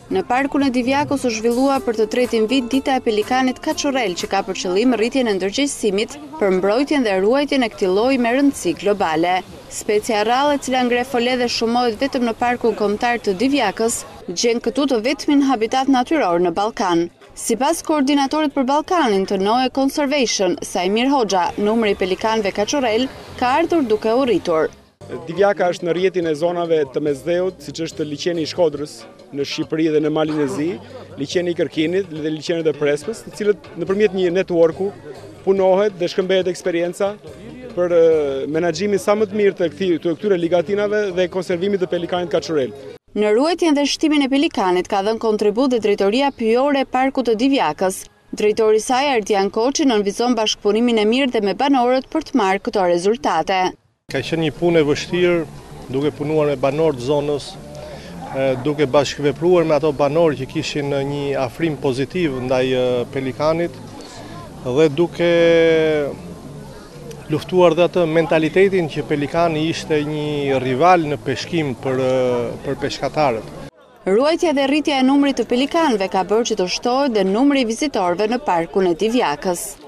Në parkun e Divjakës u zhvillua për të tretin vit dita e pelikanit kaçorel, që ka për qëllim rritjen e ndërgjegjësimit për mbrojtjen dhe ruajtjen e këtij lloji me rëndësi globale. Specia rrallë, e cila ngre fole dhe shumohet vetëm në parkun kombëtar të Divjakës, gjen këtu të vetmin habitat natyror në Ballkan. Sipas koordinatorit për Ballkanin të NOE Conservation, Sajmir Hoxha, numri i pelikanëve kaçorel ka ardhur duke u rritur. Divjaka është në rrjetin e zonave të mesdheut, siç është liçeni i Shkodrës në Shqipëri dhe në Malin e Zi, liçeni i Kërkinit dhe liçenet e Prespës, të cilët nëpërmjet një networku punohet dhe shkëmbehet eksperienca për menaxhimin sa më të mirë të këtyre ligatinave dhe konservimit të pelikanit kaçorel. Në ruajtjen dhe shtimin e pelikanit ka dhënë kontribut dhe drejtoria pyjore e Parkut të Divjakës. Drejtori i saj, Ardian Koçi, nënvizon bashkëpunimin e mirë dhe me banorët për të marrë këto rezultate. Ka qenë një punë e vështirë, duke punuar me banorët zonës, duke bashkëvepruar me ato banorë që kishin një afrim pozitiv ndaj pelikanit dhe duke luftuar dhe atë mentalitetin që pelikani ishte një rival në peshkim për peshkatarët. Ruajtja dhe rritja e numrit të pelikanëve ka bërë që të shtohet dhe numri i vizitorëve në parkun e Divjakës.